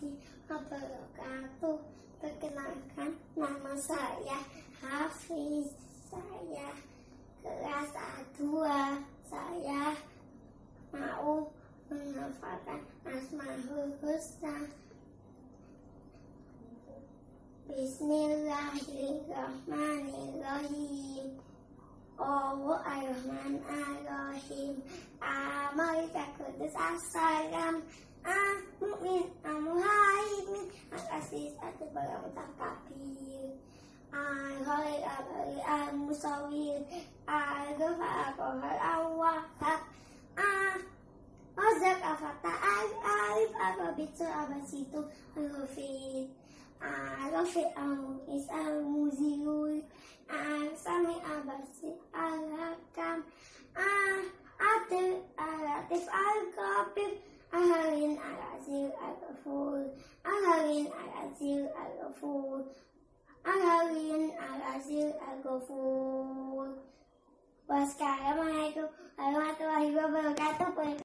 warahmatullahi wabarakatuh. Perkenalkan, nama saya Hafidz. Saya kelas A2. Saya mau menghafalkan Asmaul Husna. Bismillahirrahmanirrahim. Ar-Rahman-ar-Rahim. Amalika Kudus As-Salam. Mu'min Al-Muhaimin Al-Aziz Al-Mutakabir. Al-Ghalib Al-Musawwir. Al-Ghafar Al-Wahhab. Razak Al-Fatah Al-Arif Al-Babitu Al-Basitu Al-Hafidz. Al-Rafiq Al-Mu'is Al-Muzirul. Al-Sami Al-Basir Al-Hakam. Al-Adil Al-Latif Al-Qabir. Al-Halim Al-Azir Al-Ghafur. Al-Halim Al-Azir Al-Ghafur. Al-Halim Al-Azir Al-Ghafur. Wassalamualaikum warahmatullahi wabarakatuh.